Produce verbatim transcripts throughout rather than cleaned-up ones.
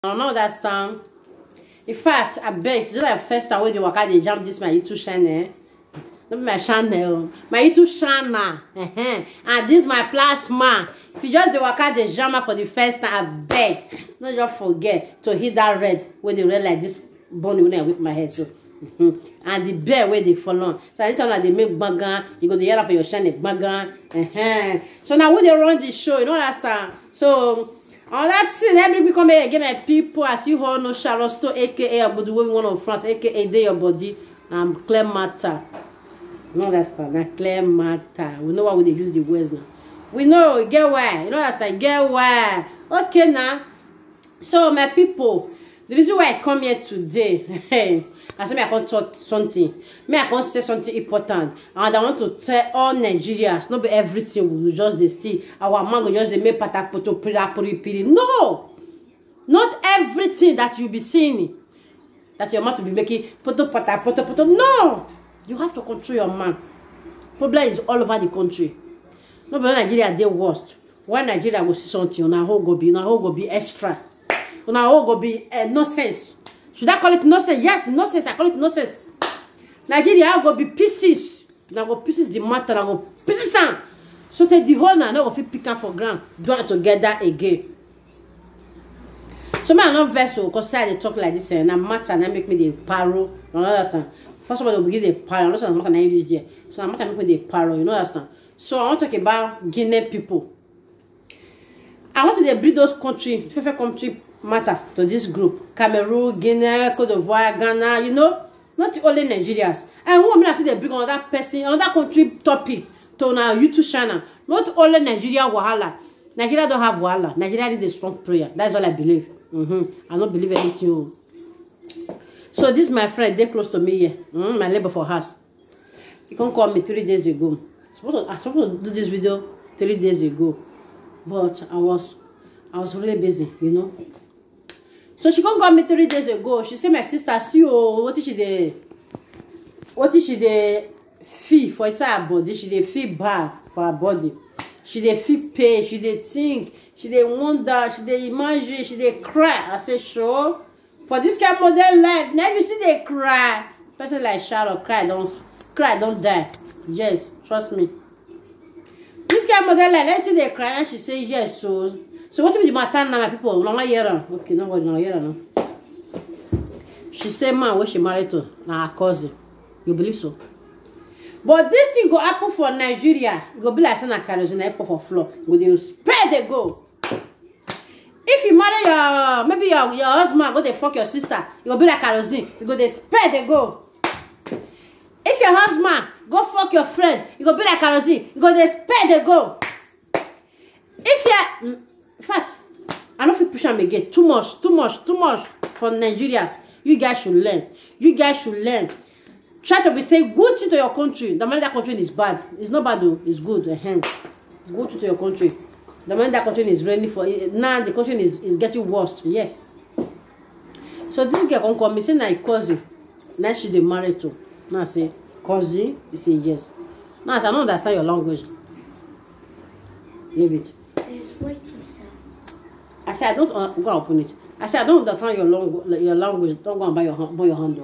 I don't understand. In fact, I beg, this is the first time when you work out the jam this my YouTube channel. Not my channel, my YouTube channel. Uh-huh. And this is my plasma. If you just work out the jam for the first time, I beg, don't just forget to hit that red with the red like this bunny when I whip my head. So, mm-hmm. And the bear where they fall on. So anytime that they make bagan, you go to hear for your channel bagan. Uh-huh. So now when they run the show, you know understand. So. On that thing, everybody come here again, my people, as you all know, Charlotte, aka Abudu, one of France, aka Day Your Body, and Clear Matter. You know that's that Clear Matter. We know why we they use the words now. We know, get why. You know that's like, get why. Okay, now. So, my people, the reason why I come here today, I say, I can talk something. Me, I can say something important. And I want to tell all Nigerians, not be everything we will just they steal. Our man will just they make patapoto, pira, puri, piri. No! Not everything that you be seeing, that your man to be making poto, pata, poto, poto. No! You have to control your man. Problem is all over the country. Nobody Nigeria, they worst. Why Nigeria will see something, on a whole go be, on a whole go be extra. On a whole go be uh, nonsense. Should I call it nonsense? Yes, nonsense. I call it nonsense. Nigeria go be pieces. Now go pieces the matter. Now go pieces on. So take the whole now. Now go fit pick up for ground. Do it together again. So me I not vessel because I they talk like this and I matter and I make me the paro. You know understand? First of all, they will begin the paro. I'm not saying I'm not use there. So I'm not make me the paro. You know understand? So I want to talk about Guinea people. I want to breed those country, favorite country. Matter to this group. Cameroon, Guinea, Cote d'Ivoire, Ghana, you know, not only Nigerians. And one minute they bring another person, another country topic to our YouTube channel. Not only Nigeria wahala. Nigeria don't have wahala. Nigeria need a strong prayer. That's all I believe. Mm-hmm. I don't believe anything. So this my friend, they close to me here. Mm, my labor for house. He can call me three days ago. I was supposed to, I was supposed to do this video three days ago, but I was I was really busy, you know. So she come call me three days ago. She said, my sister, see oh, what is she the what is she the fee for inside her body? She the feel bad for her body. She the feel pain. She the think. She the wonder. She the imagine. She the cry. I said, sure. For this kind of modern life, now you see they cry. Person like Charlotte cry, don't cry, don't die. Yes, trust me. This kind of modern life, let's see they cry. And she say yes, so. So what will the matter now, my people? No, hear okay, no, no, hear no. She said, man, where she married to? Now her cousin. You believe so? But this thing go happen for Nigeria. It go be like saying a kerosene apple for floor. Will you spare the go? If you marry your maybe your your husband, go they fuck your sister. It go be like kerosene. You go they spare the go. If your husband go fuck your friend, it go be like kerosene. You go they spare the go. If you in fact, I don't feel push them again. Too much, too much, too much for Nigerians. You guys should learn. You guys should learn. Try to be saying good thing to your country. The man that country is bad. It's not bad though. It's good. Uh-huh. Good to your country. The man that country is ready for it. Now the country is, is getting worse. Yes. So this girl can come. Me say na cousin. Now she they married to. Now I say cousin. You say yes. Now I say I don't understand your language. Leave it. I said, I don't uh, go open it. I said, I don't understand your long your language. Don't go and buy your buy your handle.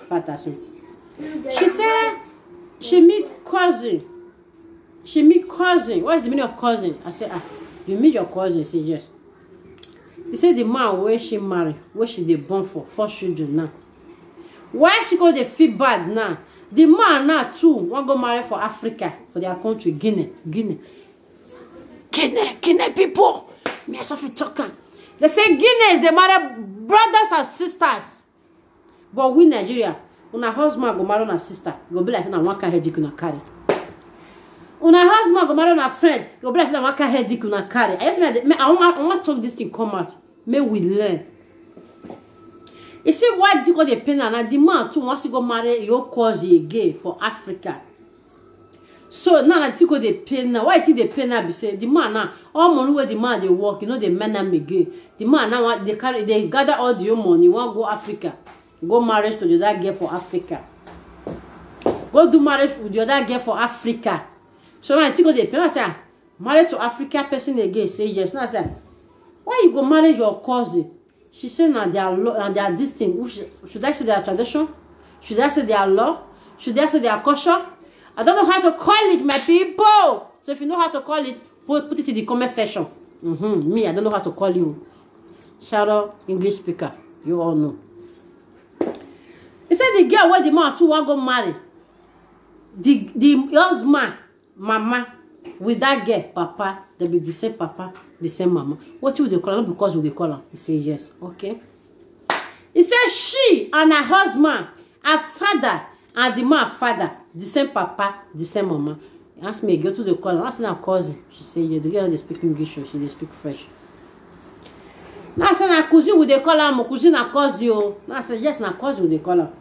She said, she meet cousin. She meet cousin. What is the meaning of cousin? I said, ah, you meet your cousin. He said, yes. He said, the man where she married, where she they born for, four children now. Why she call they feel bad now? The man now too want go marry for Africa, for their country, Guinea, Guinea. Guinea, Guinea people. Me as if talking. They say Guinea is the mother brothers and sisters. But we Nigeria, when a husband go marry on a sister, go be like saying one can head you can carry. When a husband go marry on a friend, go be like saying one can head you can carry. I just me I want I want to talk this thing come out. May we learn. You see why did you go the pain and the man too wants to go marry your cousin again for Africa. So now I think they pay now. Why think they pay now? Be say the man now all money where the man they work, you know the men them again. The man now they carry they gather all the money. Want go Africa, go marriage to the other girl for Africa. Go do marriage with the other girl for Africa. So now I think they pay. I say married to Africa person again. Say yes. Now I say why you go marry your cousin? She said, "Now their law, and their this thing. Should I say their tradition? Should I say their law? Should I say their culture? I don't know how to call it, my people. So if you know how to call it, put, put it in the comment section. Mm-hmm. Me, I don't know how to call you. Shout out English speaker. You all know." He said the girl where the man two want go marry. The the husband, mama, with that girl, papa, they be the same papa, the same mama. What will they call her? Not because they call her. He said yes. Okay. He said she and her husband, her father, and the man father, the same papa, the same mama. He asked me, go to the call. I asked her cousin. She said, yeah, the girl they speak English, she they speak French. Now I said, na cousin would they call her? My cousin na cousin. Now I said, yes, na cousin would they call her.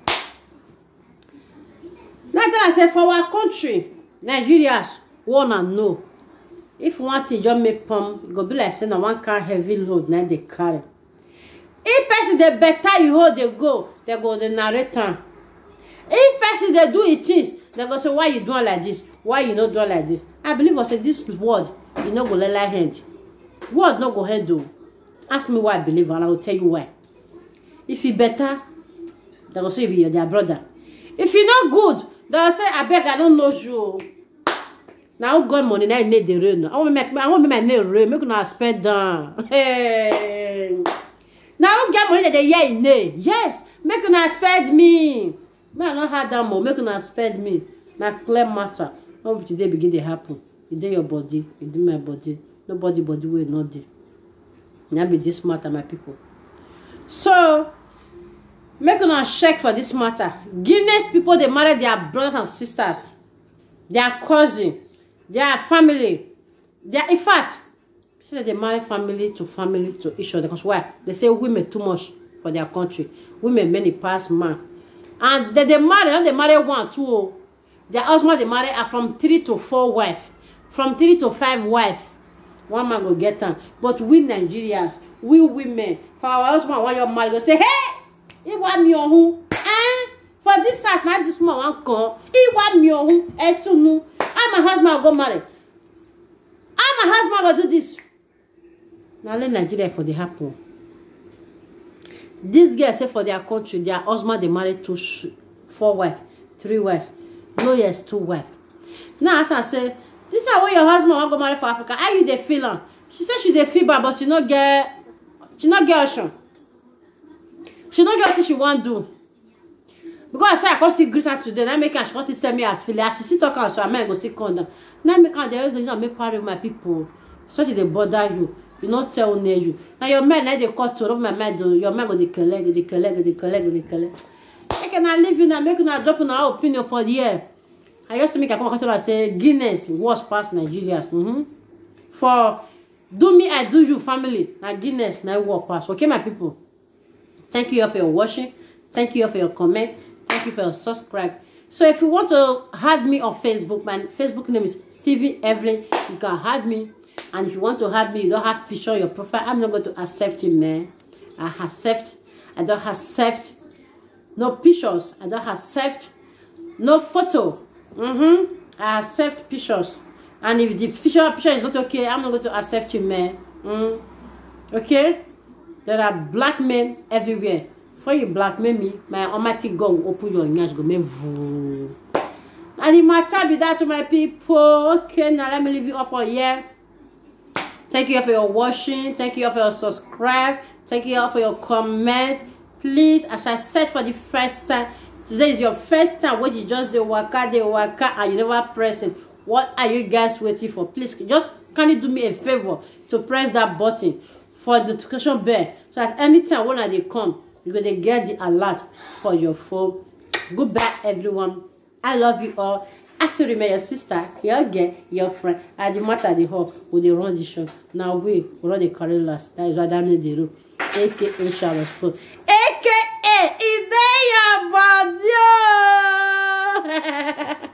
Now I said, for our country, Nigerians wanna know. If one thing just make pump, it go be like saying one car heavy load, now they carry. If person they better you hold they go, they go the narrator. If person they do it things, they go say, why you doing like this? Why you not doing like this? I believe I said this word, you not go let like hand. Word not go ahead though. Ask me why I believe and I will tell you why. If you better, they go say you're their brother. If you not good, they will say, I beg, I don't know you. Now God money now need the rain. I want make I want make my nail rain. Make una spend down. Hey. Now get money that they hear in name. Yes, make una spend me. Me I not had that more. Make una spend me. Now clear matter. How today begin to happen? You do your body, you do my body. Nobody body will not do. Now be this matter, my people. So make una check for this matter. Guinness people they marry their brothers and sisters, their cousin. Their family, their in fact, see that they marry family to family to each other. Because why? They say women too much for their country. Women many pass man. And they, they marry, not they marry one, two. Oh. Their husband they marry are from three to four wives. From three to five wives. One man go get them. But we Nigerians, we women, for our husband, when you're married, go say, hey, he want me on who? Eh? For this house, not this man want come. He want me on who? Eh, so no. And my husband will go marry. And my husband will do this. Now let Nigeria for the happen. This girl say for their country, their husband they marry two, four wives, three wives. No yes, two wives. Now as I say, this is where your husband will go marry for Africa. How you they feeling? She said she they feel bad, but she not get, she not get option. She not get what she want to do. Because I say I can't still greet her today. Now make her she can't tell me I feel it. She still talking so I might go still come down. Now make her there is reason make party with my people. So they bother you. You not tell near you. Now your man now they cut to my mind. Your man go the collect, the collect, the collect, the collect. I cannot leave you now. Make you not drop in our opinion for the year. I used to make a come to say Guinness was past Nigerians. Mm-hmm. For do me I do you family. Now Guinness now work past. Okay my people. Thank you all for your watching. Thank you all for your comment. Thank you for your subscribe. So if you want to add me on Facebook, my Facebook name is Stevie Evelyn. You can add me. And if you want to add me, you don't have to show your profile. I'm not going to accept you, man. I accept. I don't accept no pictures. I don't accept no photo. Mm-hmm. I accept pictures. And if the picture, picture is not okay, I'm not going to accept you, man. Mm. Okay? There are black men everywhere. Before you blackmail me, my almighty God will open your ears, go me voo. And the matter be that to my people. Okay, now let me leave you off for here. Thank you all for your watching. Thank you all for your subscribe. Thank you all for your comment. Please, as I said for the first time, today is your first time when you just the waka, the waka, and you never press it. What are you guys waiting for? Please, just can you do me a favor to press that button for the notification bell so that anytime when they come, you're going to get the alert for your phone. Goodbye, everyone. I love you all. I still remember your sister, your girl, your friend. I the matter the whole with the run the show. Now we run the career last. That is what I need to do. A K A Sharon Stone. A K A is there your body?